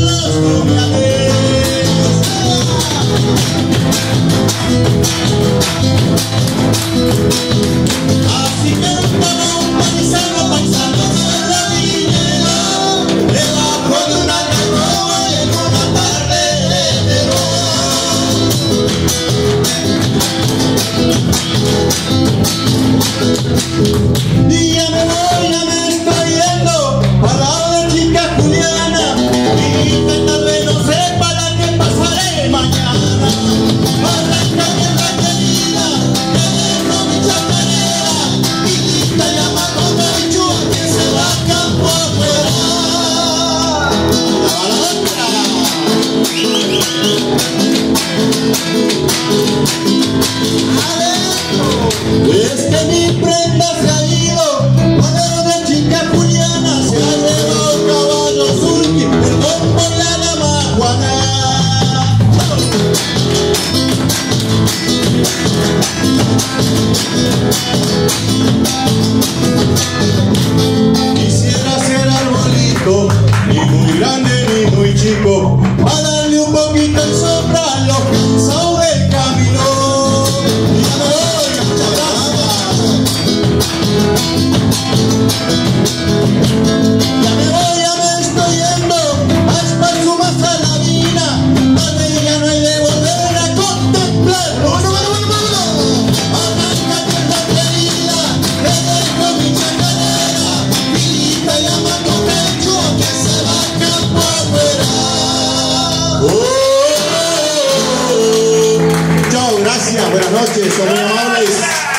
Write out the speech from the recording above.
Y ya me voy, ya me estoy yendo para la chica Juliana. Y que tal vez no sepa la que pasaré mañana. Arranca tierra querida, te dejo mi chacarera. Y está llamando a mi chua que se va a campo afuera. ¡A la Es que mi prenda se ha ido para una chica Juliana. Se ha llevado caballo surki, perdón por la dama Juana. Quisiera ser arbolito, ni muy grande ni muy chico, para darle un poquito de sombra a los cansados del camino. Ya me voy, ya me estoy yendo a Esparzumas a la mina, donde ya no hay de volver a contemplar. Arranca tierra querida, te dejo mi chacarera, y está llamando pecho que se va a campo afuera. Chao, gracias, buenas noches, son muy amables.